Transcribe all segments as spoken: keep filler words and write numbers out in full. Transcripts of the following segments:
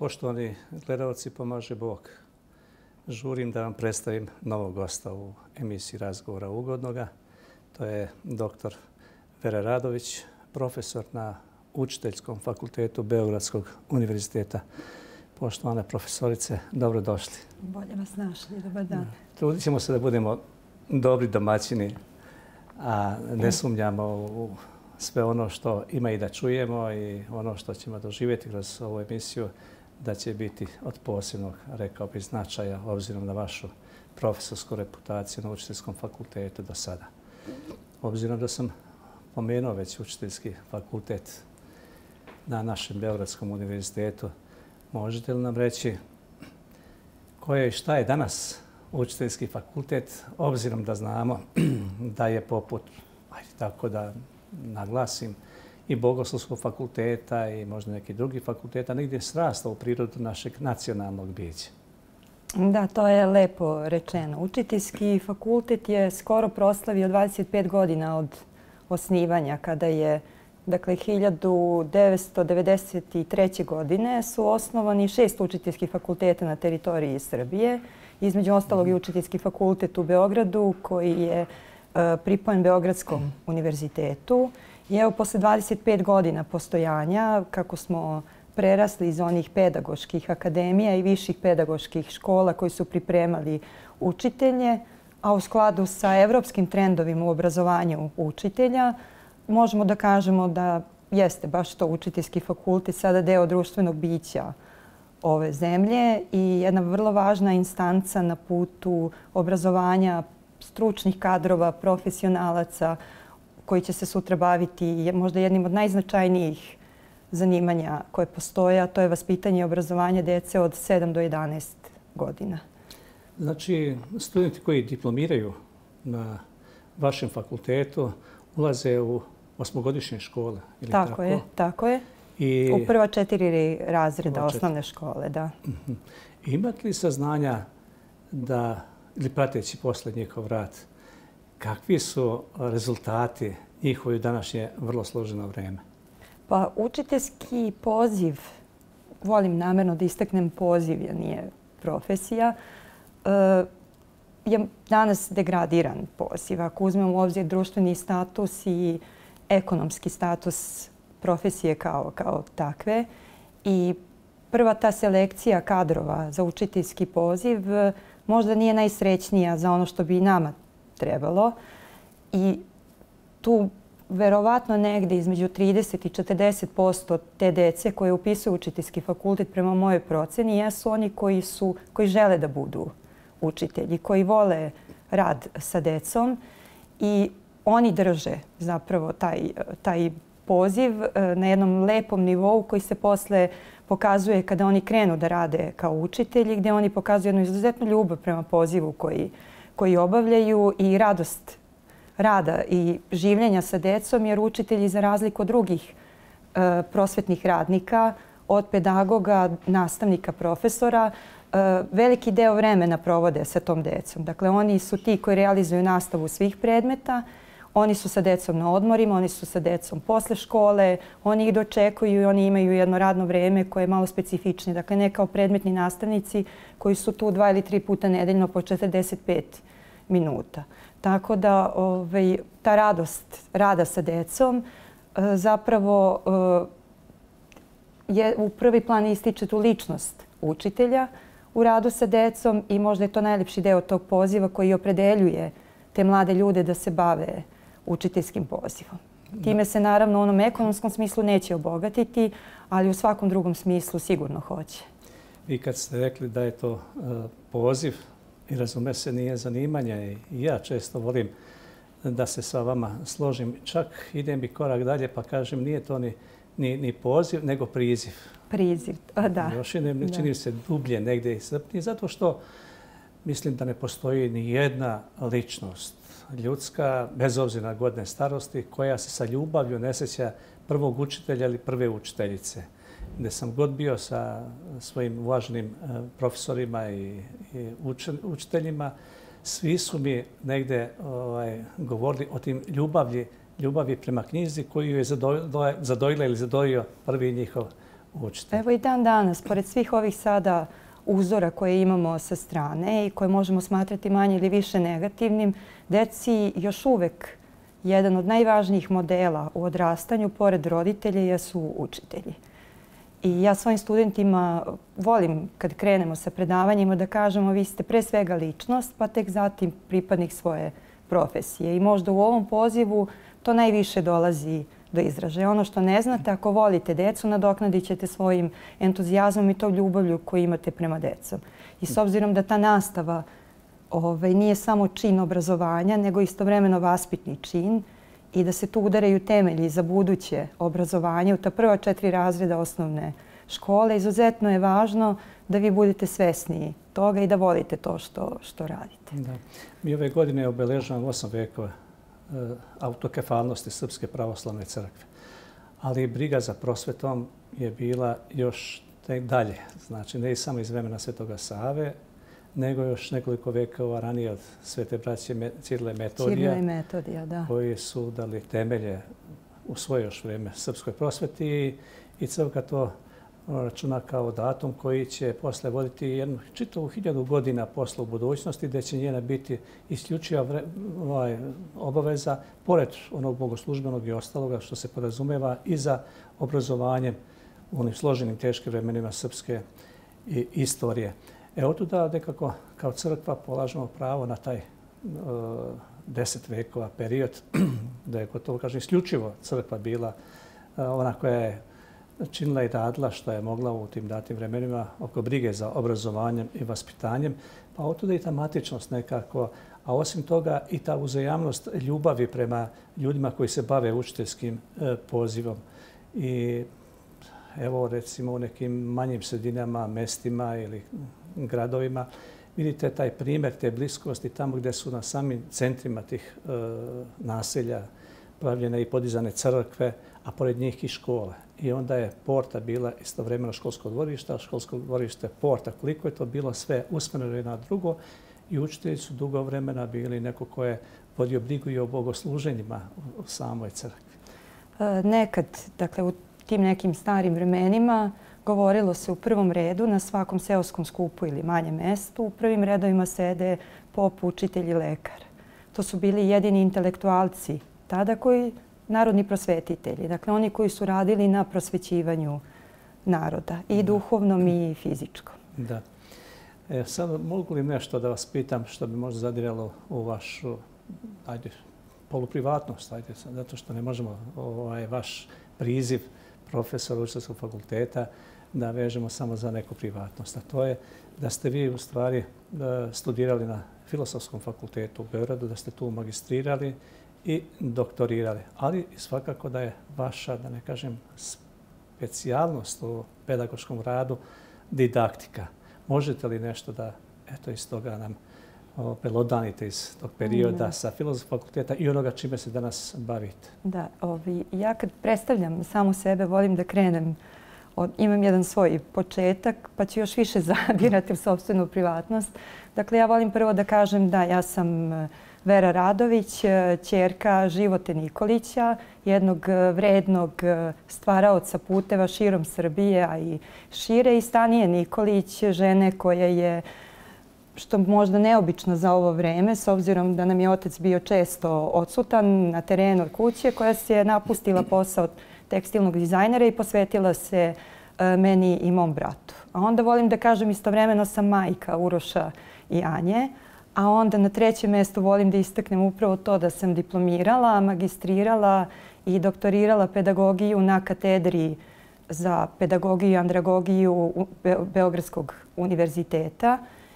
Poštovani gledalci, pomaže Bog. Žurim da vam predstavim novog gosta u emisiji Razgovora ugodnoga. To je doktor Vera Radović, profesor na Učiteljskom fakultetu Beogradskog univerziteta. Poštovane profesorice, dobrodošli. Bolje vas našli, dobar dan. Trudit ćemo se da budemo dobri domaćini, a ne sumnjamo u sve ono što ima i da čujemo i ono što ćemo doživjeti kroz ovu emisiju, da će biti od posebnog, rekao bih, značaja obzirom na vašu profesorsku reputaciju na Učiteljskom fakultetu do sada. Obzirom da sam pomenuo već Učiteljski fakultet na našem Beogradskom univerzitetu, možete li nam reći koje i šta je danas Učiteljski fakultet, obzirom da znamo da je poput, ajde tako da naglasim, i Bogoslovskog fakulteta i možda neki drugi fakulteta, negdje srastao u prirodu našeg nacionalnog bića? Da, to je lepo rečeno. Učiteljski fakultet je skoro proslavio dvadeset pet godina od osnivanja, kada je, dakle, hiljadu devetsto devedeset treće. godine su osnovani šest učiteljskih fakulteta na teritoriji Srbije. Između ostalog i Učiteljski fakultet u Beogradu, koji je pripojen Beogradskom univerzitetu. I evo, posle dvadeset pet godina postojanja, kako smo prerasli iz onih pedagoških akademija i viših pedagoških škola koji su pripremali učitelje, a u skladu sa evropskim trendovima u obrazovanju učitelja, možemo da kažemo da jeste baš to Učiteljski fakultet sada deo društvenog bića ove zemlje i jedna vrlo važna instanca na putu obrazovanja stručnih kadrova, profesionalaca koji će se sutra baviti možda jednim od najznačajnijih zanimanja koje postoje, a to je vaspitanje i obrazovanje dece od sedam do jedanaest godina. Znači, studenti koji diplomiraju na vašem fakultetu ulaze u osmogodišnje škole, ili tako? Tako je, tako je. I u prva četiri razreda osnovne škole, da. Imate li saznanja da, ili prateći posle njihov rad, kakvi su rezultati njihovi u današnje vrlo složeno vreme? Pa učiteljski poziv, volim namjerno da istaknem poziv, jer nije profesija, je danas degradiran poziv. Ako uzmemo u obzir društveni status i ekonomski status profesije kao, kao takve. I prva ta selekcija kadrova za učiteljski poziv možda nije najsrećnija za ono što bi nama trebalo. I tu verovatno negdje između trideset i četrdeset posto te dece koje upisuju učiteljski fakultet prema mojoj proceni jesu oni koji, su, koji žele da budu učitelji, koji vole rad sa decom i oni drže zapravo taj, taj poziv na jednom lepom nivou koji se posle pokazuje kada oni krenu da rade kao učitelji, gdje oni pokazuju jednu izuzetnu ljubav prema pozivu koji, koji obavljaju i radost rada i življenja sa decom, jer učitelji, za razliku od drugih e, prosvetnih radnika, od pedagoga, nastavnika, profesora, e, veliki deo vremena provode sa tom decom. Dakle, oni su ti koji realizuju nastavu svih predmeta, oni su sa decom na odmorima, oni su sa decom posle škole, oni ih dočekuju i oni imaju jedno radno vreme koje je malo specifičnije. Dakle, ne kao predmetni nastavnici koji su tu dva ili tri puta nedeljno po četrdeset pet minuta. Tako da ovaj, ta radost rada sa decom zapravo je u prvi plan ističe tu ličnost učitelja u radu sa decom i možda je to najljepši deo tog poziva koji opredeljuje te mlade ljude da se bave učiteljskim pozivom. Time se naravno u onom ekonomskom smislu neće obogatiti, ali u svakom drugom smislu sigurno hoće. I kad ste rekli da je to poziv, i razume se, nije zanimanje, i ja često volim da se sa vama složim. Čak idem i korak dalje pa kažem nije to ni, ni, ni poziv, nego priziv. Priziv, da. Još i ne čini se dublje negdje i srpnije, zato što mislim da ne postoji ni jedna ličnost ljudska, bez obzira na godine starosti, koja se sa ljubavlju ne sjeća prvog učitelja ili prve učiteljice. Gde sam god bio sa svojim uvaženim profesorima i, i učiteljima, svi su mi negde ovaj, govorili o tim ljubavlji, ljubavi prema knjizi koju je zadojila ili zadojio prvi njihov učitelj. Evo i dan danas, pored svih ovih sada uzora koje imamo sa strane i koje možemo smatrati manje ili više negativnim, deci još uvek jedan od najvažnijih modela u odrastanju, pored roditelja, jesu učitelji. I ja svojim studentima volim, kad krenemo sa predavanjima, da kažemo vi ste pre svega ličnost, pa tek zatim pripadnik svoje profesije. I možda u ovom pozivu to najviše dolazi do izražaja. Ono što ne znate, ako volite decu, nadoknadit ćete svojim entuzijazmom i to ljubavlju koju imate prema decom. I s obzirom da ta nastava ovaj, nije samo čin obrazovanja, nego istovremeno vaspitni čin i da se tu udaraju temelji za buduće obrazovanje u ta prva četiri razreda osnovne škole, izuzetno je važno da vi budete svesni toga i da volite to što, što radite. Da. Mi ove godine obeležavamo osam vekova autokefalnosti Srpske pravoslavne crkve. Ali briga za prosvetom je bila još dalje. Znači, ne samo iz vremena Svetoga Save, nego još nekoliko vekova ranije od Svete braće Cirila i Metodija, Cirila i Metodija, da. koji su dali temelje u svoje još vrijeme srpskoj prosveti i crkva to računa kao datum koji će posle voditi jednu čitavu hiljadu godina posle u budućnosti, gdje će njena biti isključiva ovaj, obaveza, pored onog bogoslužbenog i ostaloga što se podrazumeva i za obrazovanje u onim složenim teškim vremenima srpske istorije. Evo tu da nekako kao crkva polažemo pravo na taj uh, deset vekova period, da je gotovo, kažem, isključivo crkva bila uh, ona koja je činila i radila što je mogla u tim datim vremenima oko brige za obrazovanjem i vaspitanjem. Pa otuda i ta matičnost nekako, a osim toga i ta uzajamnost ljubavi prema ljudima koji se bave učiteljskim e, pozivom. I evo recimo u nekim manjim sredinama, mestima ili gradovima vidite taj primjer te bliskosti tamo gdje su na samim centrima tih e, naselja pravljene i podizane crkve, a pored njih i škole. I onda je porta bila istovremeno školsko dvorište, a školsko dvorište porta. Koliko je to bilo sve usmjereno na drugo i učitelji su dugo vremena bili neko ko je vodio brigu i o bogosluženjima u samoj crkvi. Nekad, dakle u tim nekim starim vremenima, govorilo se u prvom redu na svakom seoskom skupu ili manjem mestu. U prvim redovima sede pop, učitelj i lekar. To su bili jedini intelektualci tada koji narodni prosvetitelji, dakle oni koji su radili na prosvećivanju naroda i duhovnom i fizičkom. Da. E, sad mogu li nešto da vas pitam što bi možda zadiralo u vašu, ajde, poluprivatnost, ajde, zato što ne možemo ovaj, vaš priziv profesora učiteljskog fakulteta da vežemo samo za neku privatnost. A to je da ste vi u stvari studirali na Filosofskom fakultetu u Beogradu, da ste tu magistrirali i doktorirali. Ali svakako da je vaša, da ne kažem, specijalnost u pedagoškom radu didaktika. Možete li nešto da eto, iz toga nam pelodanite iz tog perioda mm. sa Filozofskog fakulteta i onoga čime se danas bavite? Da, ovi, ja kad predstavljam samu sebe, volim da krenem od, imam jedan svoj početak, pa ću još više zadirati u sopstvenu privatnost. Dakle, ja volim prvo da kažem da ja sam Vera Radović, ćerka Živote Nikolića, jednog vrednog stvaraoca puteva širom Srbije, a i šire, i Stanije Nikolić, žene koja je, što možda neobično za ovo vreme, s obzirom da nam je otac bio često odsutan na terenu od kuće, koja se je napustila posao tekstilnog dizajnera i posvetila se meni i mom bratu. A onda volim da kažem istovremeno sam majka Uroša i Anje, a onda na trećem mjestu volim da istaknem upravo to da sam diplomirala, magistrirala i doktorirala pedagogiju na katedri za pedagogiju i andragogiju Beogradskog univerziteta.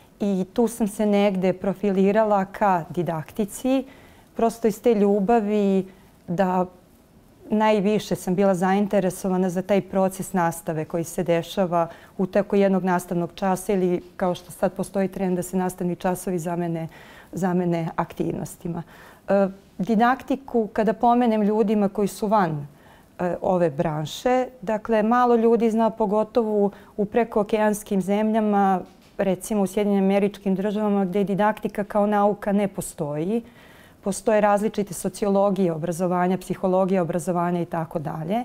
I tu sam se negde profilirala ka didaktici, prosto iz te ljubavi da najviše sam bila zainteresovana za taj proces nastave koji se dešava u tako jednog nastavnog časa ili kao što sad postoji trend da se nastavni časovi zamene, zamene aktivnostima. E, didaktiku, kada pomenem ljudima koji su van e, ove branše, dakle malo ljudi zna pogotovo u prekookeanskim zemljama, recimo u Sjedinjenim Američkim Državama gdje didaktika kao nauka ne postoji. Postoje različite sociologije obrazovanja, psihologije obrazovanja i tako dalje.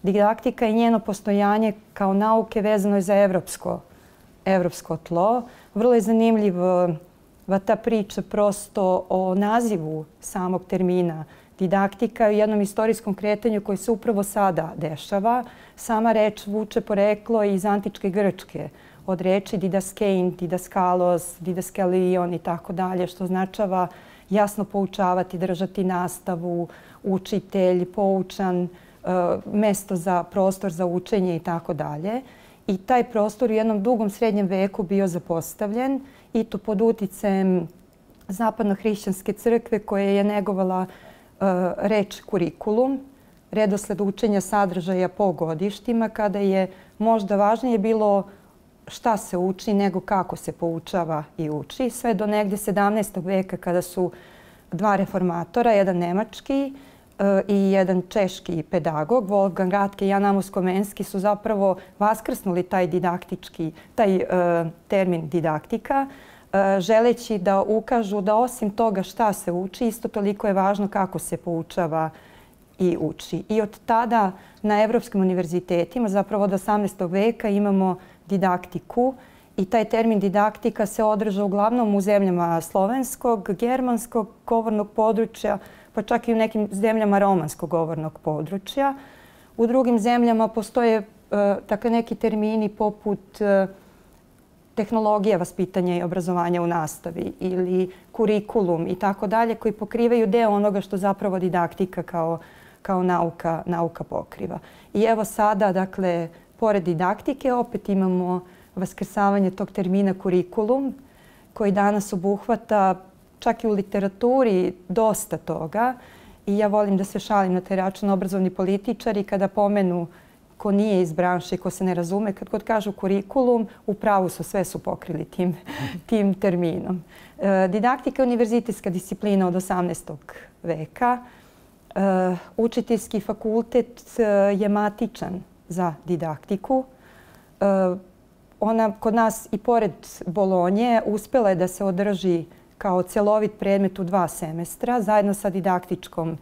Didaktika i njeno postojanje kao nauke vezano je za evropsko, evropsko tlo. Vrlo je zanimljiva ta priča prosto o nazivu samog termina didaktika i jednom istorijskom kretanju koje se upravo sada dešava. Sama reč vuče poreklo iz antičke Grčke, od reči didaskein, didaskalos, didaskalion i tako dalje, što označava jasno poučavati, držati nastavu, učitelj, poučan, mesto za prostor za učenje i tako dalje. I taj prostor u jednom dugom srednjem veku bio zapostavljen i to pod uticajem zapadno-hrišćanske crkve koja je negovala reč kurikulum, redosled učenja sadržaja po godištima, kada je možda važnije bilo šta se uči nego kako se poučava i uči. Sve do negdje sedamnaestog veka kada su dva reformatora, jedan nemački i jedan češki pedagog, Wolfgang Ratke i Jan Amos Komenski, su zapravo vaskrsnuli taj didaktički, taj termin didaktika, želeći da ukažu da osim toga šta se uči, isto toliko je važno kako se poučava i uči. I od tada na evropskim univerzitetima, zapravo od osamnaestog veka, imamo didaktiku i taj termin didaktika se održa uglavnom u zemljama slovenskog, germanskog govornog područja, pa čak i u nekim zemljama romanskog govornog područja. U drugim zemljama postoje dakle, neki termini poput tehnologija vaspitanja i obrazovanja u nastavi ili kurikulum i tako dalje, koji pokrivaju deo onoga što zapravo didaktika kao, kao nauka, nauka pokriva. I evo sada, dakle, pored didaktike opet imamo vaskrsavanje tog termina kurikulum, koji danas obuhvata čak i u literaturi dosta toga. I ja volim da se šalim na taj račun obrazovni političari kada pomenu ko nije iz branše i ko se ne razume, kad god kažu kurikulum, u pravu su, sve su pokrili tim, tim terminom. E, didaktika je univerzitetska disciplina od osamnaestog veka. E, učiteljski fakultet je matičan za didaktiku. E, ona kod nas i pored Bolonje uspela je da se održi kao cjelovit predmet u dva semestra, zajedno sa didaktičkom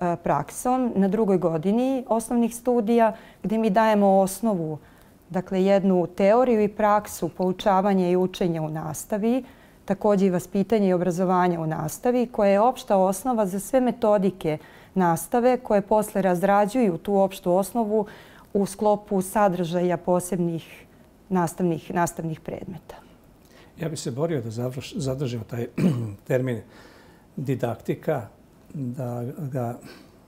praksom na drugoj godini osnovnih studija, gdje mi dajemo osnovu, dakle jednu teoriju i praksu poučavanja i učenja u nastavi, također i vaspitanje i obrazovanje u nastavi, koja je opšta osnova za sve metodike nastave koje posle razrađuju tu opštu osnovu u sklopu sadržaja posebnih nastavnih, nastavnih predmeta. Ja bih se borio da zadržimo taj termin didaktika, da ga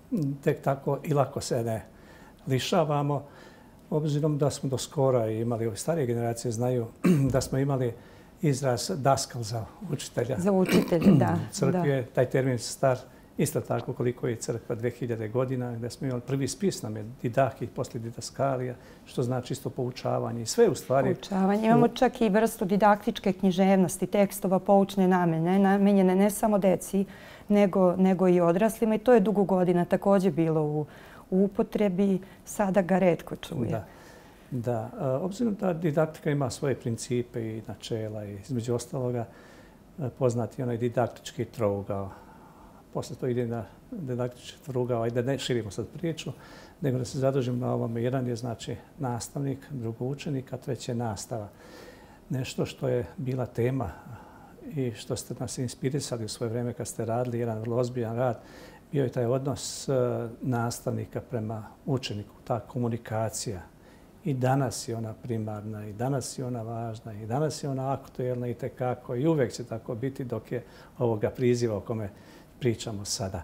tek tako i lako se ne lišavamo, obzirom da smo do skora imali, ove starije generacije znaju da smo imali izraz daskal za učitelja. Za učitelja, da. Crkvi je taj termin star isto tako koliko je crkva dve hiljade godina, gdje smo imali prvi spis nam je didahi, poslije didaskalija, što znači isto poučavanje i sve u stvari. Poučavanje. Imamo čak i vrstu didaktičke književnosti, tekstova poučne namene, namenjene ne samo deci, nego, nego i odraslima. I to je dugo godina također bilo u, u upotrebi. Sada ga retko čuje. Da. Da. Obzirom da didaktika ima svoje principe i načela i između ostaloga poznati onaj didaktički trougao. Posle to ide na didaktički trougao, i da ne širimo sad priču, nego da se zadržimo na ovome. Jedan je znači nastavnik, drugo učenik, a treće nastava. Nešto što je bila tema i što ste nas inspirisali u svoje vrijeme kad ste radili jedan vrlo ozbiljan rad, bio je taj odnos nastavnika prema učeniku, ta komunikacija. I danas je ona primarna, i danas je ona važna, i danas je ona aktuelna i tekako. I uvek će tako biti dok je ovoga priziva o kome pričamo sada.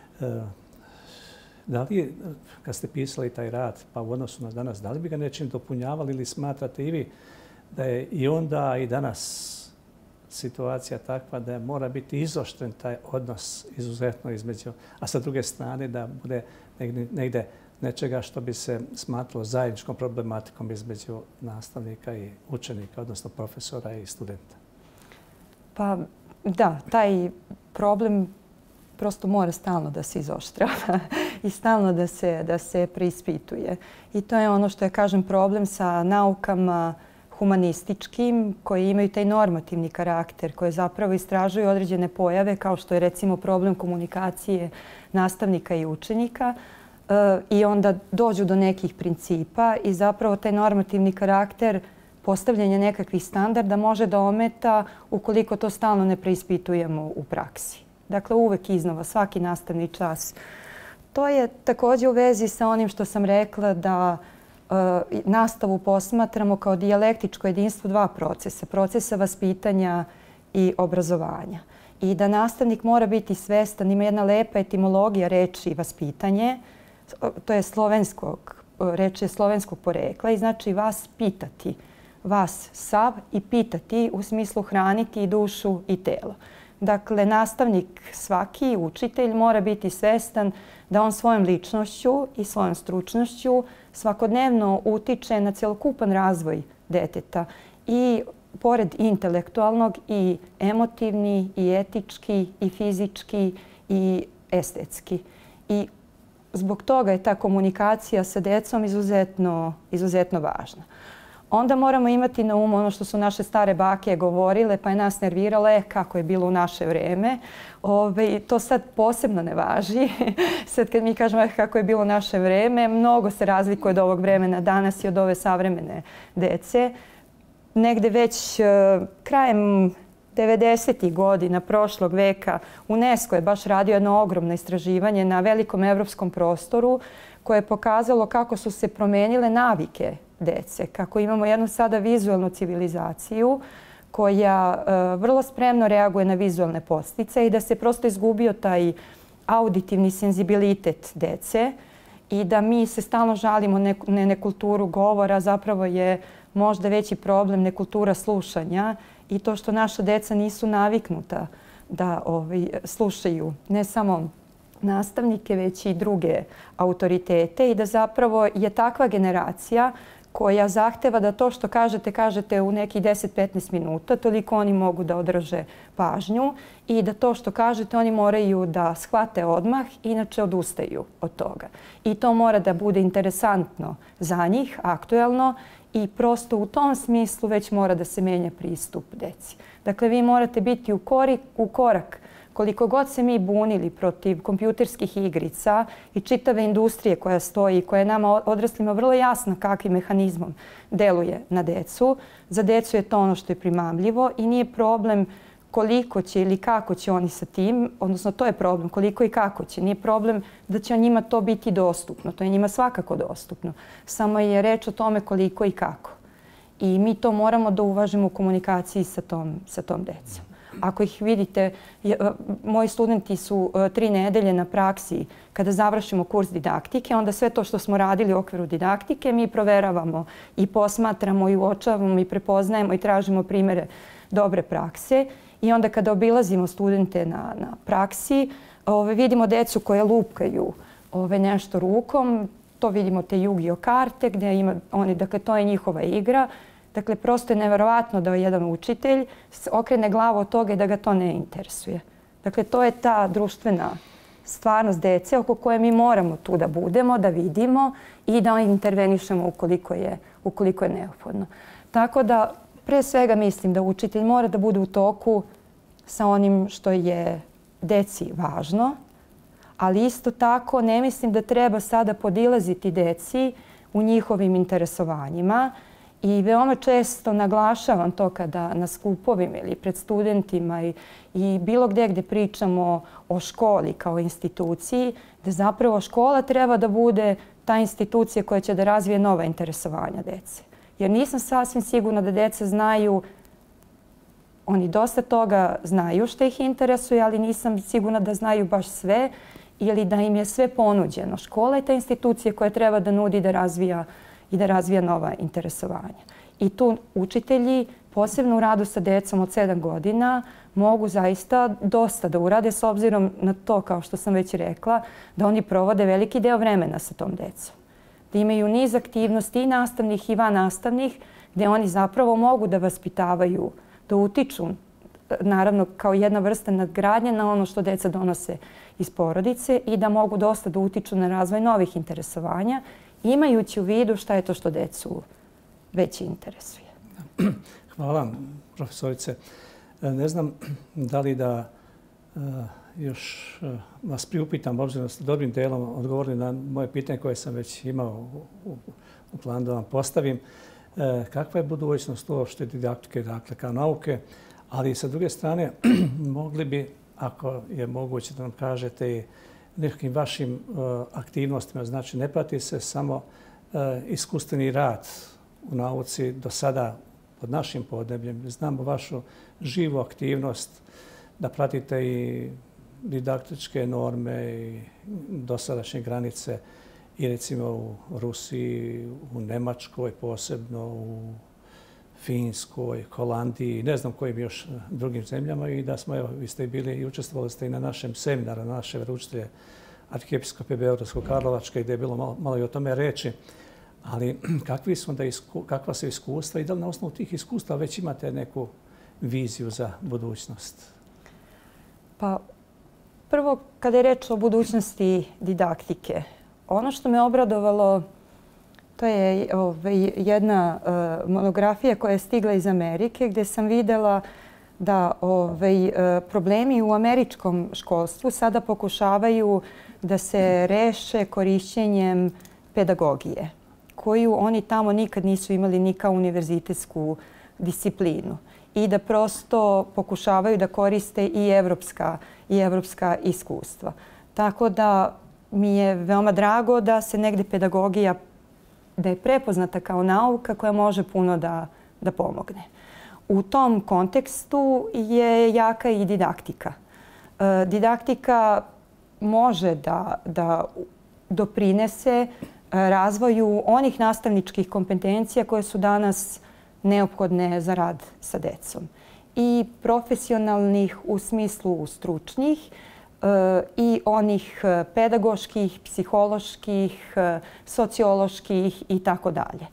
Da li, kad ste pisali taj rad, pa u odnosu na danas, da li bi ga nečim dopunjavali ili smatrate i vi da je i onda i danas situacija takva da mora biti izoštren taj odnos izuzetno između, a sa druge strane da bude negdje nečega što bi se smatralo zajedničkom problematikom između nastavnika i učenika, odnosno profesora i studenta? Pa da, taj problem prosto mora stalno da se izoštrava i stalno da se, da se preispituje. I to je ono što je, kažem, problem sa naukama humanističkim, koji imaju taj normativni karakter, koje zapravo istražuju određene pojave, kao što je recimo problem komunikacije nastavnika i učenika. i onda dođu do nekih principa i zapravo taj normativni karakter postavljanja nekakvih standarda može da ometa ukoliko to stalno ne preispitujemo u praksi. Dakle, uvek iznova, svaki nastavni čas. To je također u vezi sa onim što sam rekla da e, nastavu posmatramo kao dijalektičko jedinstvo dva procesa. Procesa vaspitanja i obrazovanja. I da nastavnik mora biti svestan, ima jedna lepa etimologija reči vaspitanje, to je slovenskog, reč je slovenskog porekla i znači vas pitati. Vas sav i pitati u smislu hraniti i dušu i telo. Dakle, nastavnik, svaki učitelj mora biti svestan da on svojom ličnošću i svojom stručnošću svakodnevno utiče na cjelokupan razvoj deteta i pored intelektualnog i emotivni i etički i fizički i estetski. I zbog toga je ta komunikacija sa decom izuzetno, izuzetno važna. Onda moramo imati na umu ono što su naše stare bake govorile, pa je nas nervirale kako je bilo u naše vreme. Ove, to sad posebno ne važi. Sad kad mi kažemo kako je bilo naše vreme, mnogo se razlikuje od ovog vremena danas i od ove savremene dece. Negde već uh, krajem devedesetih godina prošlog veka UNESCO je baš radio jedno ogromno istraživanje na velikom evropskom prostoru koje je pokazalo kako su se promenile navike dece, kako imamo jednu sada vizualnu civilizaciju koja uh, vrlo spremno reaguje na vizualne podsticaje i da se prosto izgubio taj auditivni senzibilitet dece i da mi se stalno žalimo na ne, nekulturu govora, zapravo je možda veći problem nekultura slušanja i to što naša deca nisu naviknuta da ovaj, slušaju ne samo nastavnike, već i druge autoritete i da zapravo je takva generacija koja zahteva da to što kažete, kažete u nekih deset do petnaest minuta, toliko oni mogu da održe pažnju i da to što kažete oni moraju da shvate odmah, inače odustaju od toga. I to mora da bude interesantno za njih, aktuelno i prosto u tom smislu već mora da se menja pristup deci. Dakle, vi morate biti u, kori, u korak koliko god se mi bunili protiv kompjuterskih igrica i čitave industrije koja stoji, koja je nama odraslima vrlo jasna kakvim mehanizmom deluje na decu. Za decu je to ono što je primamljivo i nije problem koliko će ili kako će oni sa tim, odnosno to je problem koliko i kako će. Nije problem da će njima to biti dostupno, to je njima svakako dostupno. Samo je reč o tome koliko i kako. I mi to moramo da uvažimo u komunikaciji sa tom, sa tom decom. Ako ih vidite, moji studenti su tri nedelje na praksi kada završimo kurs didaktike, onda sve to što smo radili u okviru didaktike mi proveravamo i posmatramo i uočavamo i prepoznajemo i tražimo primjere dobre prakse. I onda kada obilazimo studente na, na praksi, ove, vidimo decu koje lupkaju ove, nešto rukom. To vidimo te Yu-Gi-Oh karte gdje ima oni, dakle to je njihova igra. Dakle, prosto je neverovatno da jedan učitelj okrene glavu od toga i da ga to ne interesuje. Dakle, to je ta društvena stvarnost dece oko koje mi moramo tu da budemo, da vidimo i da intervenišemo ukoliko je, ukoliko je neophodno. Tako da, pre svega mislim da učitelj mora da bude u toku sa onim što je deci važno, ali isto tako ne mislim da treba sada podilaziti deci u njihovim interesovanjima. I veoma često naglašavam to kada na skupovima ili pred studentima i, i bilo gdje gdje pričamo o školi kao instituciji, da zapravo škola treba da bude ta institucija koja će da razvije nova interesovanja dece. Jer nisam sasvim sigurna da deca znaju, oni dosta toga znaju što ih interesuje, ali nisam sigurna da znaju baš sve ili da im je sve ponuđeno. Škola je ta institucija koja treba da nudi da razvija i da razvija nova interesovanja. I tu učitelji, posebno u radu sa decom od sedam godina, mogu zaista dosta da urade s obzirom na to, kao što sam već rekla, da oni provode veliki deo vremena sa tom decom. Da imaju niz aktivnosti i nastavnih i vannastavnih, gdje oni zapravo mogu da vaspitavaju, da utiču, naravno kao jedna vrsta nadgradnje na ono što deca donose iz porodice i da mogu dosta da utiču na razvoj novih interesovanja, imajući u vidu šta je to što decu već interesuje. Hvala, profesorice. Ne znam da li da još vas priupitam, obzirom da ste dobrim delom odgovorili na moje pitanje koje sam već imao u planu da vam postavim. Kakva je budućnost uopšte didaktike, dakle, kao nauke, ali sa druge strane mogli bi, ako je moguće da nam kažete i nekakvim vašim aktivnostima, znači ne prati se samo iskustveni rad u nauci do sada pod našim podnebljem. Znamo vašu živu aktivnost da pratite i didaktičke norme i dosadašnje granice i recimo u Rusiji, u Nemačkoj, posebno u Finskoj, Holandiji, ne znam kojim još drugim zemljama i da smo, evo, vi ste bili i učestvovali ste i na našem seminaru, na naše veroučitelje Arhijepiskope Beogradsko-Karlovačke gdje je bilo malo, malo i o tome reči. Ali kakvi su onda isku, kakva su iskustva i da li na osnovu tih iskustva već imate neku viziju za budućnost? Pa prvo, kada je reč o budućnosti didaktike, ono što me obradovalo, to je jedna monografija koja je stigla iz Amerike gdje sam vidjela da problemi u američkom školstvu sada pokušavaju da se reše korišćenjem pedagogije, koju oni tamo nikad nisu imali ni kao univerzitetsku disciplinu i da prosto pokušavaju da koriste i evropska, i evropska iskustva. Tako da mi je veoma drago da se negde pedagogija, da je prepoznata kao nauka koja može puno da, da pomogne. U tom kontekstu je jaka i didaktika. E, didaktika može da, da doprinese razvoju onih nastavničkih kompetencija koje su danas neophodne za rad sa decom. I profesionalnih u smislu stručnih i onih pedagoških, psiholoških, socioloških i tako dalje.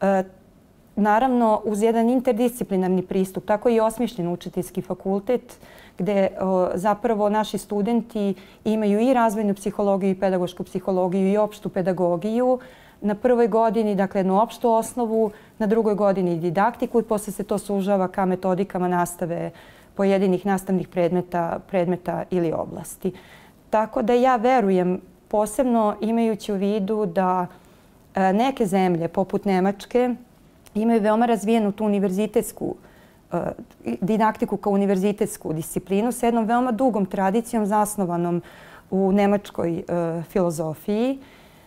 Naravno, uz jedan interdisciplinarni pristup, tako i osmišljen učiteljski fakultet, gdje zapravo naši studenti imaju i razvojnu psihologiju, i pedagošku psihologiju, i opštu pedagogiju. Na prvoj godini, dakle, jednu opštu osnovu, na drugoj godini didaktiku i posle se to sužava ka metodikama nastave pojedinih nastavnih predmeta, predmeta ili oblasti. Tako da ja verujem, posebno imajući u vidu da neke zemlje, poput Nemačke, imaju veoma razvijenu tu univerzitetsku didaktiku kao univerzitetsku disciplinu sa jednom veoma dugom tradicijom zasnovanom u nemačkoj filozofiji.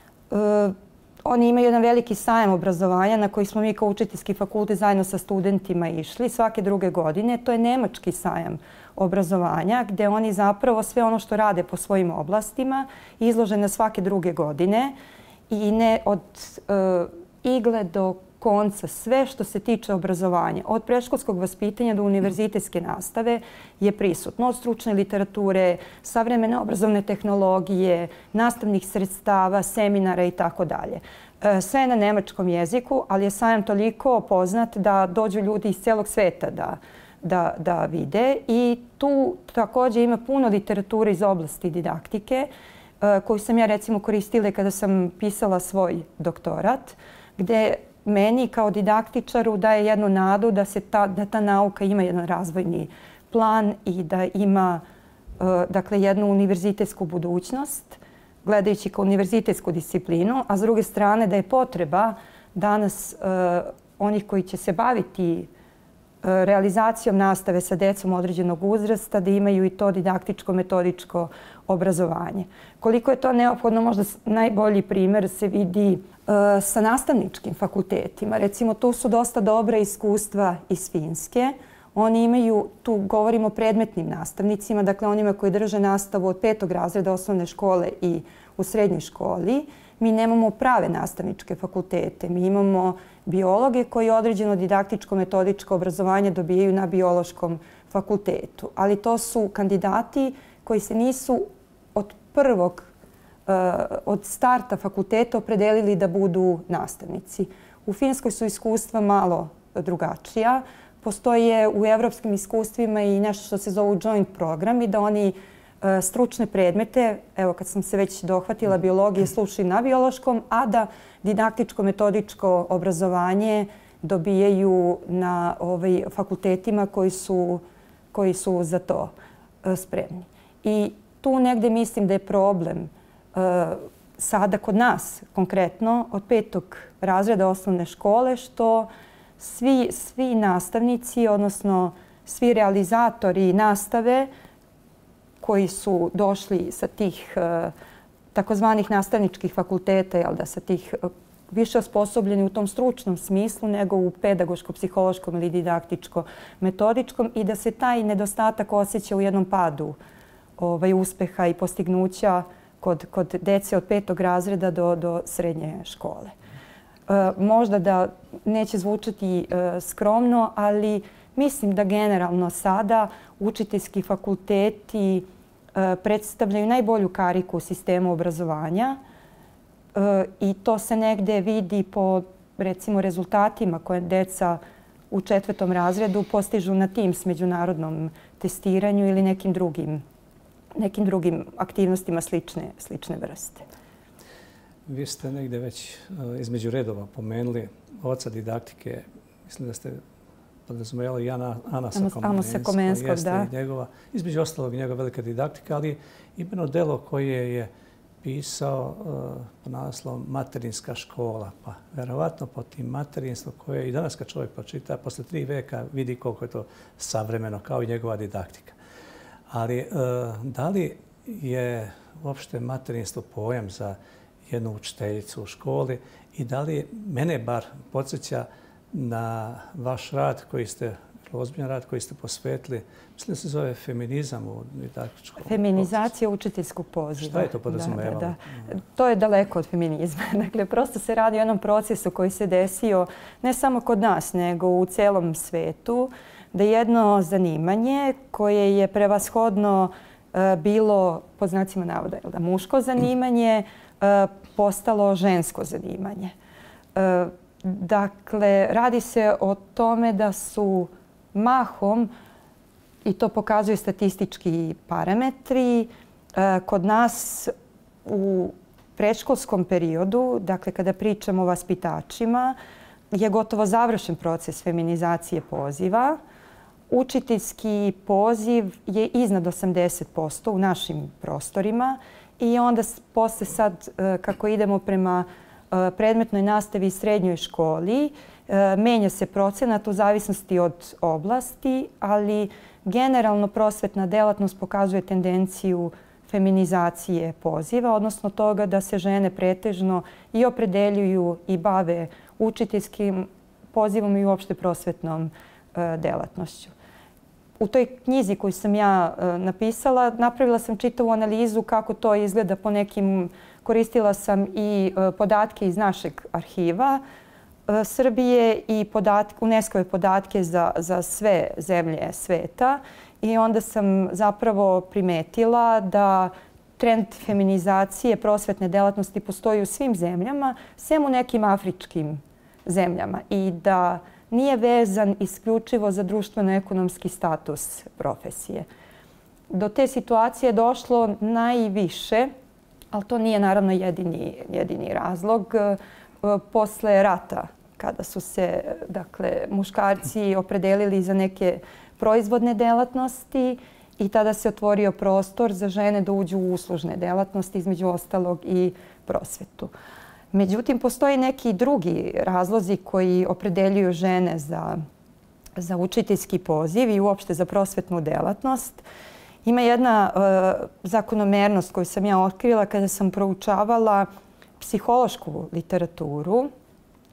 Oni imaju jedan veliki sajam obrazovanja na koji smo mi kao učiteljski fakultet zajedno sa studentima išli svake druge godine. To je nemački sajam obrazovanja gdje oni zapravo sve ono što rade po svojim oblastima izlože na svake druge godine i ne od uh, igle do konca sve što se tiče obrazovanja. Od predškolskog vaspitanja do univerzitetske nastave je prisutno. Od stručne literature, savremene obrazovne tehnologije, nastavnih sredstava, seminara i tako dalje. Sve je na nemačkom jeziku, ali je sajam toliko poznat da dođu ljudi iz celog sveta da, da, da vide. I tu također ima puno literature iz oblasti didaktike koju sam ja recimo koristila kada sam pisala svoj doktorat, gdje meni kao didaktičaru daje jednu nadu da, se ta, da ta nauka ima jedan razvojni plan i da ima uh, dakle, jednu univerzitetsku budućnost, gledajući kao univerzitetsku disciplinu, a s druge strane da je potreba danas uh, onih koji će se baviti uh, realizacijom nastave sa decom određenog uzrasta, da imaju i to didaktičko-metodičko obrazovanje. Koliko je to neophodno, možda najbolji primjer se vidi sa nastavničkim fakultetima. Recimo, tu su dosta dobra iskustva iz Finske. Oni imaju, tu govorimo o predmetnim nastavnicima, dakle onima koji drže nastavu od petog razreda osnovne škole i u srednjoj školi. Mi nemamo prave nastavničke fakultete. Mi imamo biologe koji određeno didaktičko-metodičko obrazovanje dobijaju na biološkom fakultetu. Ali to su kandidati koji se nisu od prvog od starta fakulteta opredelili da budu nastavnici. U Finskoj su iskustva malo drugačija. Postoje u evropskim iskustvima i nešto što se zovu joint programi, da oni stručne predmete, evo kad sam se već dohvatila biologije, slušaju na biološkom, a da didaktičko-metodičko obrazovanje dobijaju na ovaj, fakultetima koji su, koji su za to spremni. I tu negde mislim da je problem sada kod nas, konkretno, od petog razreda osnovne škole, što svi, svi nastavnici, odnosno svi realizatori nastave koji su došli sa tih takozvanih nastavničkih fakulteta, jel da, sa tih više osposobljeni u tom stručnom smislu nego u pedagoško-psihološkom ili didaktičko-metodičkom i da se taj nedostatak osjeća u jednom padu ovaj, uspeha i postignuća kod, kod dece od petog razreda do, do srednje škole. E, možda da neće zvučati e, skromno, ali mislim da generalno sada učiteljski fakulteti e, predstavljaju najbolju kariku u sistemu obrazovanja e, i to se negde vidi po recimo rezultatima koje deca u četvrtom razredu postižu na TIMSS međunarodnom testiranju ili nekim drugim nekim drugim aktivnostima slične, slične vrste. Vi ste negdje već između redova pomenuli oca didaktike. Mislim da ste podrazumijeli i Anasa Komenskog. Da. Njegova, između ostalog njegova velika didaktika, ali imeno delo koje je pisao uh, po naslovom Materinska škola. Pa verovatno po tim materinstvom koje i danas kad čovjek pročita, posle tri veka vidi koliko je to savremeno, kao i njegova didaktika. Ali da li je uopšte materinstvo pojam za jednu učiteljicu u školi i da li mene bar podsjeća na vaš rad koji ste, ozbiljan rad koji ste posvetili, mislim da se zove feminizam u didaktičkom. Feminizacija učiteljskog poziva. Šta je to podrazumevalo? Da, da, da. To je daleko od feminizma. Dakle, prosto se radi o jednom procesu koji se desio ne samo kod nas, nego u celom svetu, da jedno zanimanje koje je prevashodno bilo, pod znacima navoda, da muško zanimanje, postalo žensko zanimanje. Dakle, radi se o tome da su mahom, i to pokazuju statistički parametri, kod nas u predškolskom periodu, dakle kada pričamo o vaspitačima, je gotovo završen proces feminizacije poziva. Učiteljski poziv je iznad osamdeset posto u našim prostorima i onda posle sad, kako idemo prema predmetnoj nastavi i srednjoj školi, menja se procenat u zavisnosti od oblasti, ali generalno prosvetna delatnost pokazuje tendenciju feminizacije poziva, odnosno toga da se žene pretežno i opredeljuju i bave učiteljskim pozivom i uopšte prosvetnom delatnošću. U toj knjizi koju sam ja napisala, napravila sam čitavu analizu kako to izgleda po nekim, koristila sam i podatke iz našeg arhiva Srbije i UNESCO-ve podatke za, za sve zemlje sveta. I onda sam zapravo primetila da trend feminizacije prosvetne delatnosti postoji u svim zemljama, sem u nekim afričkim zemljama i da nije vezan isključivo za društveno-ekonomski status profesije. Do te situacije je došlo najviše, ali to nije naravno jedini, jedini razlog, posle rata, kada su se dakle, muškarci opredelili za neke proizvodne delatnosti i tada se otvorio prostor za žene da uđu u uslužne delatnosti, između ostalog i prosvetu. Međutim, postoji neki drugi razlozi koji opredeljuju žene za, za učiteljski poziv i uopšte za prosvetnu delatnost. Ima jedna e, zakonomernost koju sam ja otkrila kada sam proučavala psihološku literaturu. E,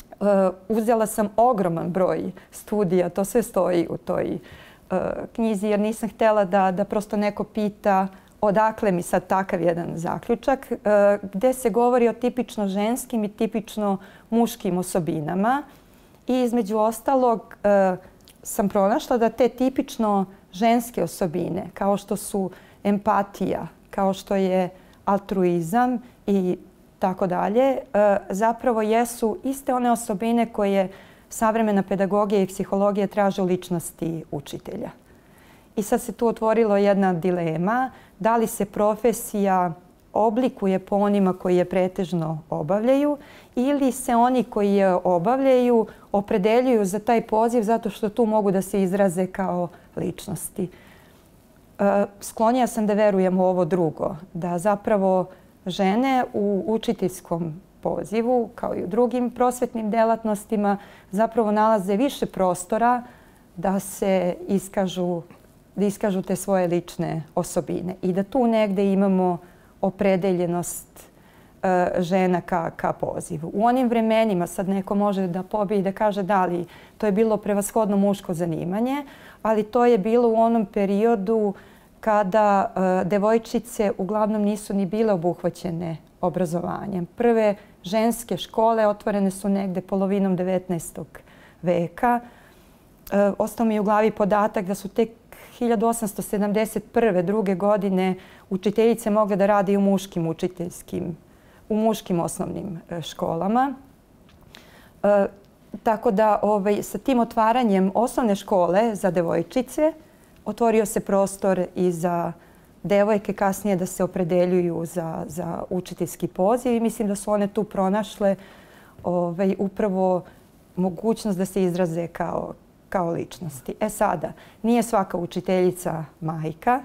uzela sam ogroman broj studija, to sve stoji u toj e, knjizi jer nisam htjela da, da prosto neko pita odakle mi sad takav jedan zaključak, gde se govori o tipično ženskim i tipično muškim osobinama. I između ostalog sam pronašla da te tipično ženske osobine, kao što su empatija, kao što je altruizam i tako dalje, zapravo jesu iste one osobine koje savremena pedagogija i psihologija traže u ličnosti učitelja. I sad se tu otvorilo jedna dilema, da li se profesija oblikuje po onima koji je pretežno obavljaju ili se oni koji je obavljaju opredeljuju za taj poziv zato što tu mogu da se izraze kao ličnosti. Sklonija sam da verujem u ovo drugo, da zapravo žene u učiteljskom pozivu, kao i u drugim prosvetnim delatnostima, zapravo nalaze više prostora da se iskažu, da iskažu te svoje lične osobine i da tu negde imamo opredeljenost žena ka, ka pozivu. U onim vremenima, sad neko može da pobije i da kaže da li to je bilo prevashodno muško zanimanje, ali to je bilo u onom periodu kada uh, devojčice uglavnom nisu ni bile obuhvaćene obrazovanjem. Prve ženske škole otvorene su negde polovinom devetnaestog veka. Uh, ostao mi je u glavi podatak da su tek hiljadu osamsto sedamdeset prve druge godine učiteljice mogle da rade i u muškim učiteljskim, u muškim osnovnim školama. Uh, tako da ovaj, sa tim otvaranjem osnovne škole za devojčice otvorio se prostor i za devojke kasnije da se opredeljuju za, za učiteljski poziv i mislim da su one tu pronašle ovaj, upravo mogućnost da se izraze kao, kao ličnosti. E sada, nije svaka učiteljica majka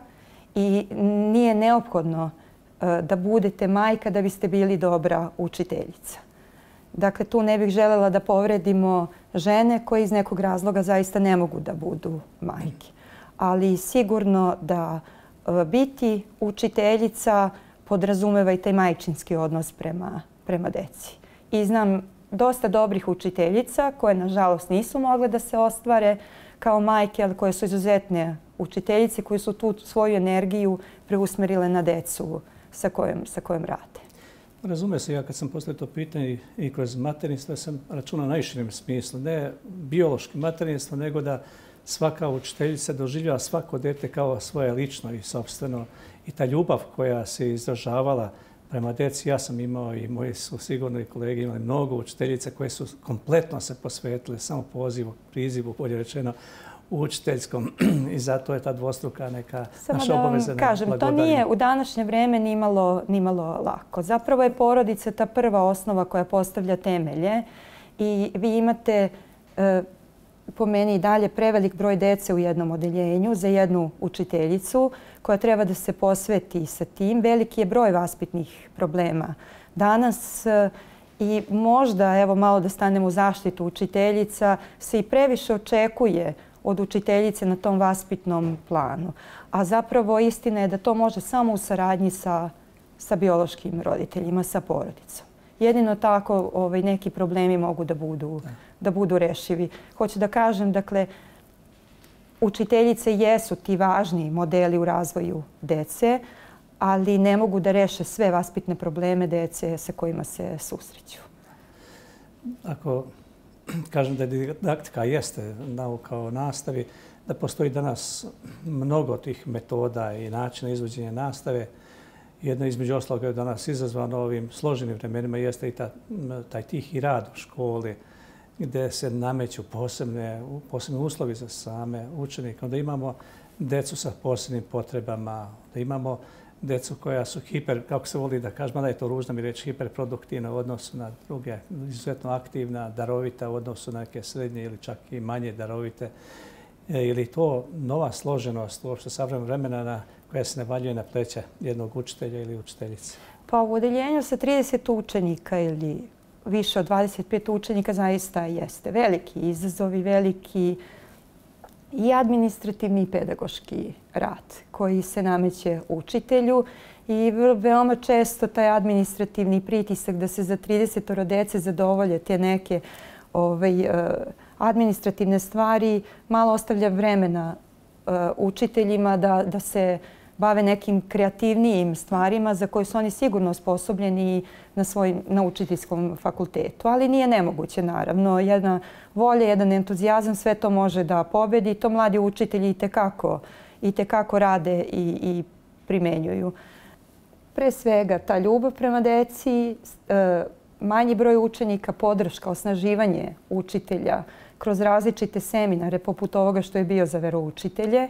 i nije neophodno uh, da budete majka da biste bili dobra učiteljica. Dakle, tu ne bih želela da povredimo žene koje iz nekog razloga zaista ne mogu da budu majke. Ali sigurno da uh, biti učiteljica podrazumeva i taj majčinski odnos prema, prema deci. I znam dosta dobrih učiteljica koje, nažalost, nisu mogle da se ostvare kao majke, ali koje su izuzetne učiteljice koje su tu svoju energiju preusmerile na decu sa kojom, sa kojom rade. Razume se, ja kad sam postavio to pitanje i kroz materinstvo sam računao najširem smislu. Ne biološki materinstvo, nego da svaka učiteljica doživljava svako dete kao svoje lično i sopstveno. I ta ljubav koja se izražavala prema deci, ja sam imao i moji su sigurno i kolege imali mnogo učiteljica koje su kompletno se posvetile samo pozivu, prizivu, bolje rečeno, u učiteljskom i zato je ta dvostruka neka Samo naša obaveza. Samo da vam kažem, to nije u današnje vreme nimalo, nimalo lako. Zapravo je porodica ta prva osnova koja postavlja temelje i vi imate e, po meni i dalje prevelik broj dece u jednom odeljenju za jednu učiteljicu koja treba da se posveti sa tim. Veliki je broj vaspitnih problema danas i možda, evo malo da stanemo u zaštitu učiteljica, se i previše očekuje od učiteljice na tom vaspitnom planu. A zapravo istina je da to može samo u saradnji sa, sa biološkim roditeljima, sa porodicom. Jedino tako ovaj, neki problemi mogu da budu, da budu rešivi. Hoću da kažem, dakle, učiteljice jesu ti važni modeli u razvoju dece, ali ne mogu da reše sve vaspitne probleme dece sa kojima se susreću. Ako kažem da didaktika jeste nauka o nastavi, da postoji danas mnogo tih metoda i načina izvođenja nastave. Jedno između ostalog je danas izazvano ovim složenim vremenima jeste i ta, taj tihi rad u školi gdje se nameću posebne, posebne uslovi za same učenike. Onda imamo decu sa posebnim potrebama, da imamo decu koja su hiper, kako se voli da kažem, mada je to ružno mi reći, hiperproduktivna u odnosu na druge, izuzetno aktivna, darovita u odnosu na neke srednje ili čak i manje darovite. E, ili to nova složenost uopšte savremenog vremena na koja se navaljuje na pleća jednog učitelja ili učiteljice? Pa u odeljenju sa trideset učenika ili više od dvadeset pet učenika zaista jeste veliki izazovi, veliki i administrativni i pedagoški rad koji se nameće učitelju i veoma često taj administrativni pritisak da se za trideset dece zadovolje te neke ovaj, administrativne stvari malo ostavlja vremena učiteljima da, da se bave nekim kreativnijim stvarima za koje su oni sigurno osposobljeni na, svoj, na učiteljskom fakultetu. Ali nije nemoguće, naravno. Jedna volja, jedan entuzijazam, sve to može da pobedi. To mladi učitelji i tekako, i tekako rade i, i primenjuju. Pre svega, ta ljubav prema deci, manji broj učenika, podrška, osnaživanje učitelja kroz različite seminare, poput ovoga što je bio za veroučitelje,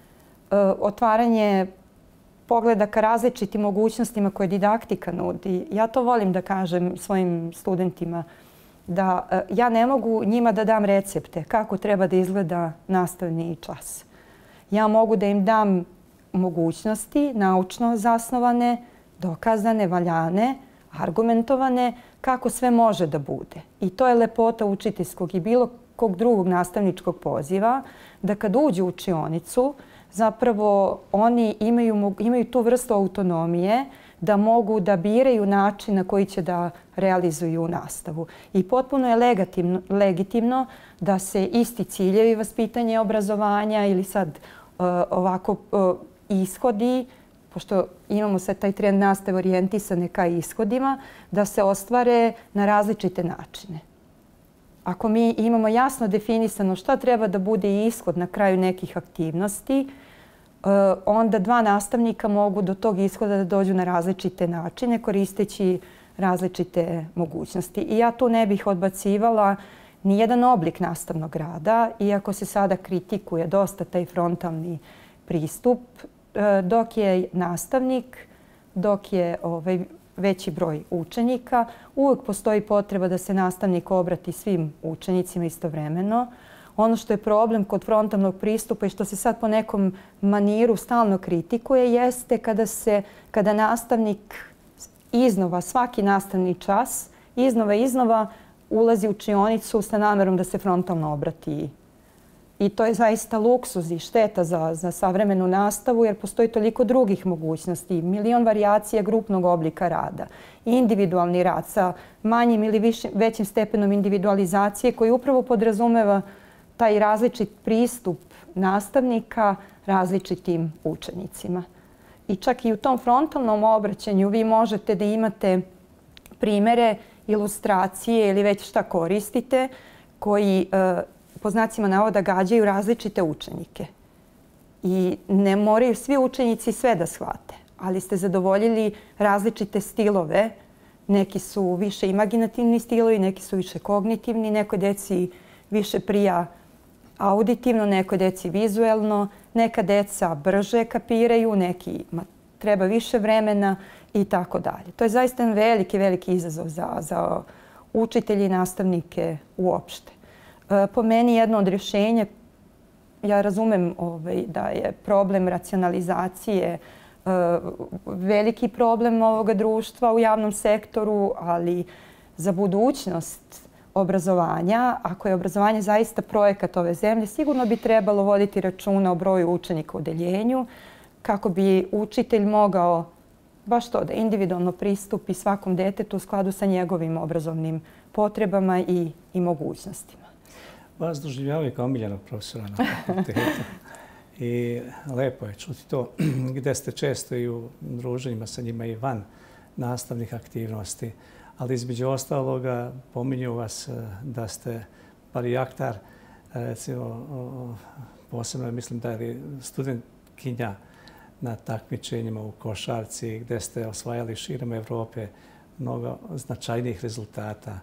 otvaranje pogleda ka različitim mogućnostima koje didaktika nudi. Ja to volim da kažem svojim studentima, da ja ne mogu njima da dam recepte kako treba da izgleda nastavni čas. Ja mogu da im dam mogućnosti, naučno zasnovane, dokazane, valjane, argumentovane, kako sve može da bude. I to je lepota učiteljskog i bilo kog drugog nastavničkog poziva, da kad uđu u učionicu, zapravo oni imaju, imaju tu vrstu autonomije da mogu da biraju način na koji će da realizuju nastavu. I potpuno je legitimno, legitimno da se isti ciljevi vaspitanja i obrazovanja ili sad uh, ovako uh, ishodi, pošto imamo sad taj trend nastave orijentisane ka ishodima, da se ostvare na različite načine. Ako mi imamo jasno definisano šta treba da bude ishod na kraju nekih aktivnosti, onda dva nastavnika mogu do tog ishoda da dođu na različite načine koristeći različite mogućnosti. I ja tu ne bih odbacivala ni jedan oblik nastavnog rada, iako se sada kritikuje dosta taj frontalni pristup, dok je nastavnik, dok je ovaj, veći broj učenika, uvijek postoji potreba da se nastavnik obrati svim učenicima istovremeno. Ono što je problem kod frontalnog pristupa i što se sad po nekom maniru stalno kritikuje jeste kada, se, kada nastavnik iznova, svaki nastavni čas, iznova iznova ulazi u učionicu sa namerom da se frontalno obrati. I to je zaista luksuz i šteta za, za savremenu nastavu jer postoji toliko drugih mogućnosti, milion varijacija grupnog oblika rada, individualni rad sa manjim ili višim, većim stepenom individualizacije koji upravo podrazumeva taj različit pristup nastavnika različitim učenicima. I čak i u tom frontalnom obraćanju vi možete da imate primere, ilustracije ili već šta koristite koji po znacima navoda gađaju različite učenike. I ne moraju svi učenici sve da shvate, ali ste zadovoljili različite stilove. Neki su više imaginativni stilovi, neki su više kognitivni, nekoj deci više prija auditivno, nekoj deci vizuelno, neka deca brže kapiraju, neki treba više vremena i tako dalje. To je zaista veliki, veliki izazov za, za učitelje i nastavnike uopšte. Po meni jedno od rješenja, ja razumem ovaj, da je problem racionalizacije uh, veliki problem ovoga društva u javnom sektoru, ali za budućnost obrazovanja, ako je obrazovanje zaista projekat ove zemlje, sigurno bi trebalo voditi računa o broju učenika u odeljenju kako bi učitelj mogao baš to da individualno pristupi svakom detetu u skladu sa njegovim obrazovnim potrebama i, i mogućnostima. Vas doživljavaju kao omiljenog profesora na fakultetu i lepo je čuti to gdje ste često i u druženjima sa njima i van nastavnih aktivnosti, ali između ostaloga pominju vas da ste parijaktar, recimo posebno mislim da je studentkinja na takmičenjima u košarci gdje ste osvajali širom Evrope mnogo značajnijih rezultata.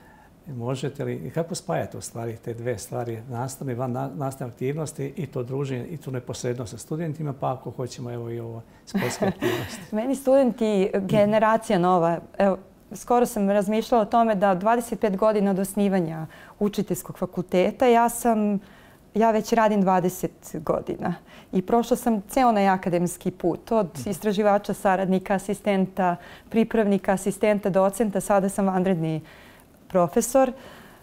Možete li, kako spajate u stvari te dve stvari, nastavne, van nastavne aktivnosti i to druženje i tu neposredno sa studentima, pa ako hoćemo evo i ovo sportske aktivnosti? Meni studenti, generacija nova, evo, skoro sam razmišljala o tome da dvadeset pet godina od osnivanja učiteljskog fakulteta, ja sam, ja već radim dvadeset godina i prošla sam ceo onaj akademski put od istraživača, saradnika, asistenta, pripravnika, asistenta, docenta, sada sam vanredni profesor.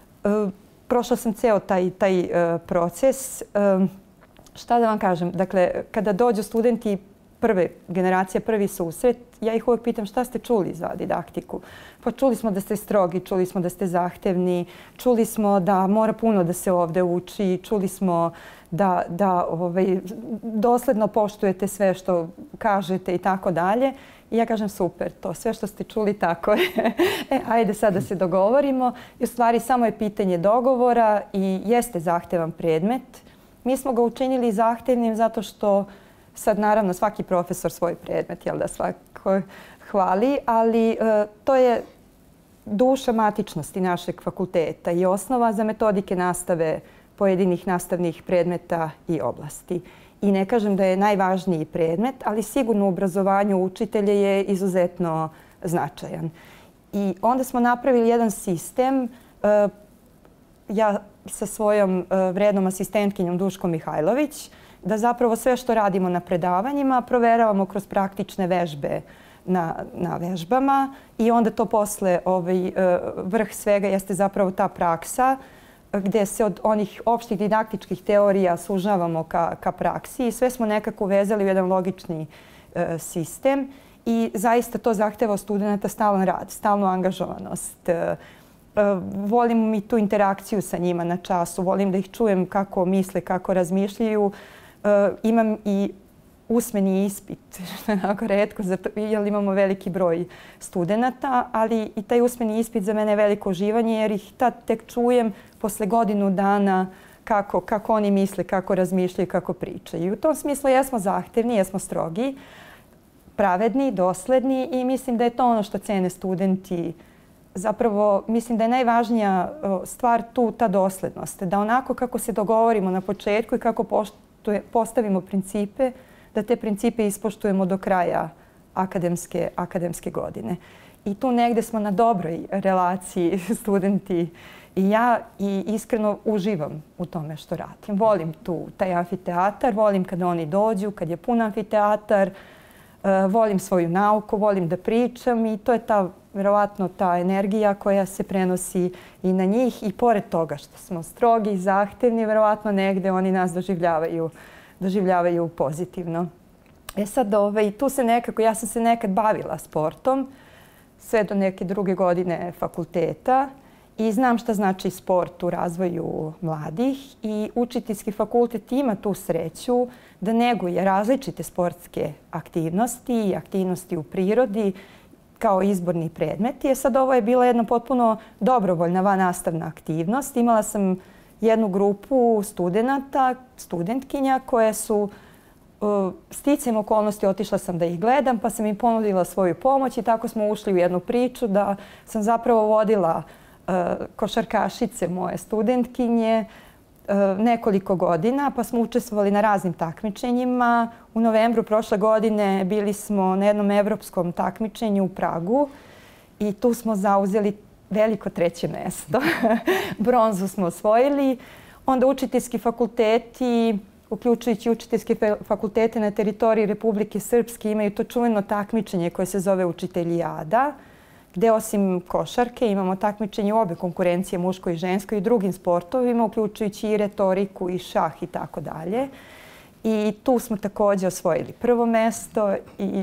Prošla sam ceo taj, taj proces. Šta da vam kažem? Dakle, kada dođu studenti prve generacije, prvi susret, ja ih uvijek pitam šta ste čuli za didaktiku. Pa čuli smo da ste strogi, čuli smo da ste zahtevni, čuli smo da mora puno da se ovdje uči, čuli smo da, da ovaj, dosledno poštujete sve što kažete i tako dalje. I ja kažem super, to sve što ste čuli tako je. E, ajde sad da se dogovorimo. I u stvari samo je pitanje dogovora i jeste zahtevan predmet. Mi smo ga učinili zahtevnim zato što sad naravno svaki profesor svoj predmet, jel da svako hvali, ali e, to je duša matičnosti našeg fakulteta i osnova za metodike nastave pojedinih nastavnih predmeta i oblasti. I ne kažem da je najvažniji predmet, ali sigurno u obrazovanju učitelja je izuzetno značajan. I onda smo napravili jedan sistem. Ja sa svojom vrednom asistentkinjom Duškom Mihajlović, da zapravo sve što radimo na predavanjima proveravamo kroz praktične vežbe na, na vežbama i onda to posle ovaj, vrh svega jeste zapravo ta praksa gdje se od onih opštih didaktičkih teorija sužavamo ka, ka praksi i sve smo nekako vezali u jedan logični e, sistem i zaista to zahteva od studenta stalan rad, stalnu angažovanost. E, e, volim i tu interakciju sa njima na času, volim da ih čujem kako misle, kako razmišljaju. E, imam i usmeni ispit, što je onako retko, jer imamo veliki broj studenata, ali i taj usmeni ispit za mene je veliko uživanje jer ih tad tek čujem posle godinu dana kako, kako oni misle, kako razmišljaju, kako pričaju. I u tom smislu jesmo zahtevni, jesmo strogi, pravedni, dosledni i mislim da je to ono što cene studenti. Zapravo mislim da je najvažnija stvar tu ta doslednost. Da onako kako se dogovorimo na početku i kako poštuje, postavimo principe, da te principe ispoštujemo do kraja akademske, akademske godine. I tu negde smo na dobroj relaciji studenti i ja i iskreno uživam u tome što radim. Volim tu taj amfiteatar, volim kada oni dođu, kad je pun amfiteatar, volim svoju nauku, volim da pričam i to je ta, verovatno ta energija koja se prenosi i na njih i pored toga što smo strogi i zahtevni, verovatno negde oni nas doživljavaju doživljavaju pozitivno. E sad, ovaj, tu se nekako, ja sam se nekad bavila sportom, sve do neke druge godine fakulteta i znam šta znači sport u razvoju mladih i učiteljski fakultet ima tu sreću da neguje različite sportske aktivnosti i aktivnosti u prirodi kao izborni predmeti. E sad, ovo je bila jedna potpuno dobrovoljna vannastavna aktivnost. Imala sam jednu grupu studenata, studentkinja koje su uh, sticajem okolnosti otišla sam da ih gledam pa sam im ponudila svoju pomoć i tako smo ušli u jednu priču da sam zapravo vodila uh, košarkašice moje studentkinje uh, nekoliko godina pa smo učestvovali na raznim takmičenjima. U novembru prošle godine bili smo na jednom evropskom takmičenju u Pragu i tu smo zauzeli veliko treće mesto. Bronzu smo osvojili. Onda učiteljski fakulteti, uključujući učiteljske fakultete na teritoriji Republike Srpske, imaju to čuveno takmičenje koje se zove Učiteljijada, gdje osim košarke imamo takmičenje u obe konkurencije, muškoj i ženskoj i drugim sportovima, uključujući i retoriku i šah i tako dalje. I tu smo također osvojili prvo mesto i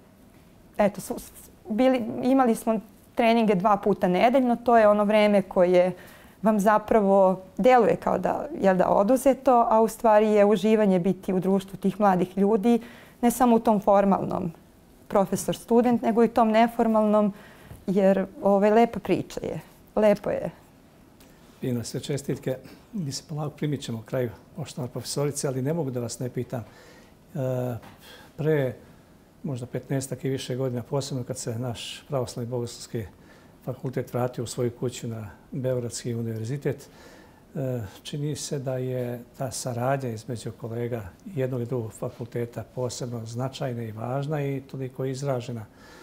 eto, bili, imali smo treninge dva puta nedeljno. To je ono vreme koje vam zapravo deluje kao da je da oduzeto, a u stvari je uživanje biti u društvu tih mladih ljudi, ne samo u tom formalnom profesor-student, nego i tom neformalnom, jer ove, lepa priča je. Lepo je. Fino, sve čestitke. Mi se polako primičemo kraju, poštovana profesorice, ali ne mogu da vas ne pitam. E, pre možda petnaestak i više godina, posebno kad se naš pravoslavni bogoslovski fakultet vratio u svoju kuću na Beogradski univerzitet, čini se da je ta saradnja između kolega jednog i drugog fakulteta posebno značajna i važna i toliko izražena.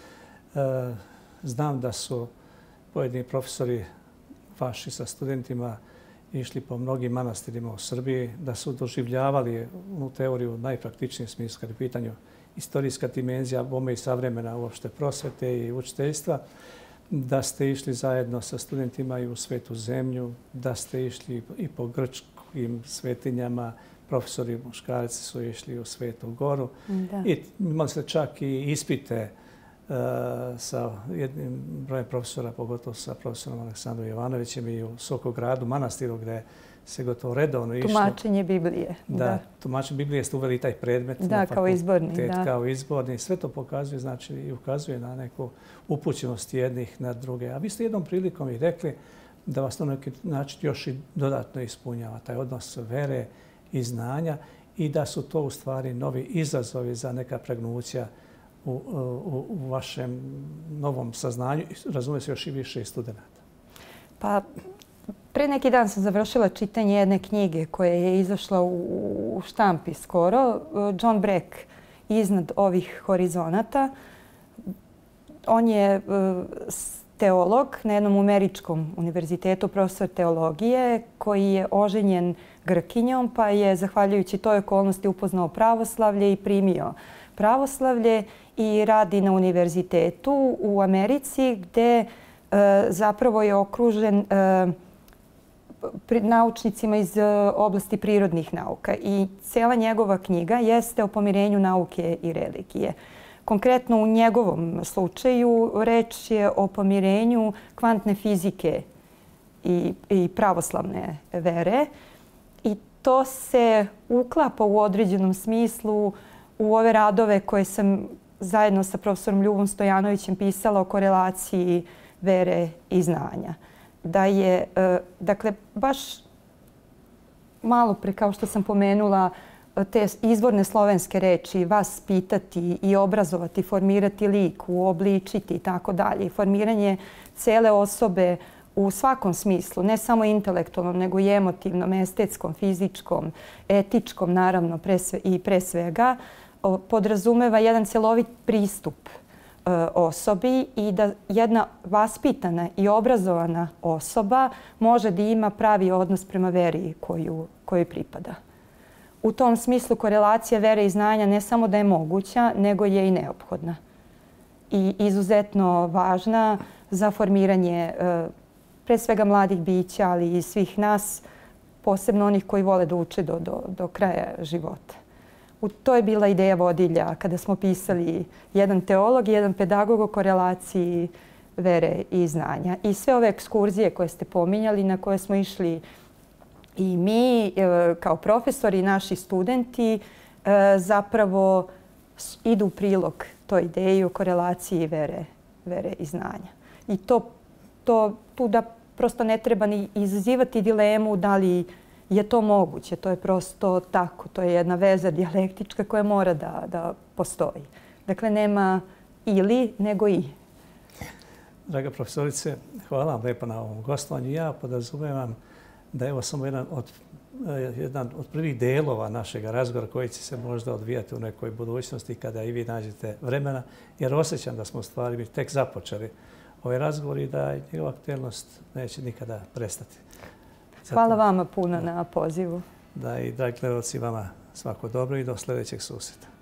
Znam da su pojedini profesori vaši sa studentima išli po mnogim manastirima u Srbiji, da su doživljavali u teoriju najpraktičniji smislu kad je pitanju istorijska dimenzija, bome i savremena uopšte prosvete i učiteljstva, da ste išli zajedno sa studentima i u Svetu zemlju, da ste išli i po grčkim svetinjama, profesori muškarci su išli u Svetu goru. Da. I imali ste čak i ispite uh, sa jednim brojem profesora, pogotovo sa profesorom Aleksandrom Jovanovićem i u Sokogradu, manastiru, gdje se gotovo redovno išlo. Tumačenje Biblije. Da, da. Tumačenje Biblije ste uveli taj predmet. Da, na kao izborni. Da. Kao izborni. Sve to pokazuje, znači, i ukazuje na neku upućenost jednih na druge. A vi ste jednom prilikom i rekli da vas na neki način još i dodatno ispunjava taj odnos vere i znanja i da su to u stvari novi izazovi za neka pregnuća u, u, u vašem novom saznanju. Razume se još i više i studenta. Pa, pre neki dan sam završila čitanje jedne knjige koja je izašla u štampi skoro. John Breck, Iznad ovih horizonata. On je teolog na jednom američkom univerzitetu, profesor teologije, koji je oženjen Grkinjom, pa je, zahvaljujući toj okolnosti, upoznao pravoslavlje i primio pravoslavlje i radi na univerzitetu u Americi, gde zapravo je okružen naučnicima iz oblasti prirodnih nauka. I cijela njegova knjiga jeste o pomirenju nauke i religije. Konkretno u njegovom slučaju reč je o pomirenju kvantne fizike i, i pravoslavne vere. I to se uklapa u određenom smislu u ove radove koje sam zajedno sa profesorom Ljubom Stojanovićem pisala o korelaciji vere i znanja. Da je, dakle, baš malo pre, kao što sam pomenula, te izvorne slovenske reči, vas pitati i obrazovati, formirati lik, uobličiti i tako dalje. Formiranje cele osobe u svakom smislu, ne samo intelektualnom, nego i emotivnom, estetskom, fizičkom, etičkom, naravno, pre sve, i pre svega, podrazumeva jedan cjelovit pristup osobi i da jedna vaspitana i obrazovana osoba može da ima pravi odnos prema veri koju, koju pripada. U tom smislu korelacija vere i znanja ne samo da je moguća, nego je i neophodna. I izuzetno važna za formiranje pre svega mladih bića, ali i svih nas, posebno onih koji vole da uče do, do, do kraja života. U to je bila ideja vodilja kada smo pisali jedan teolog i jedan pedagog o korelaciji vere i znanja. I sve ove ekskurzije koje ste pominjali, na koje smo išli i mi kao profesori i naši studenti, zapravo idu u prilog toj ideji o korelaciji vere, vere i znanja. I to, to, tu da prosto ne treba ni izazivati dilemu da li je to moguće. To je prosto tako. To je jedna veza dijalektička koja mora da, da postoji. Dakle, nema ili, nego i. Draga profesorice, hvala vam lijepo na ovom gostovanju. Ja podrazumevam da je ovo samo jedan od, jedan od prvih delova našeg razgovora koji će se možda odvijati u nekoj budućnosti kada i vi nađete vremena, jer osjećam da smo u stvari tek započeli ovaj razgovor i da njegova aktuelnost neće nikada prestati. Zato, hvala vama puno da, na pozivu. Da, i dragi gledalci, vama svako dobro i do sljedećeg susreta.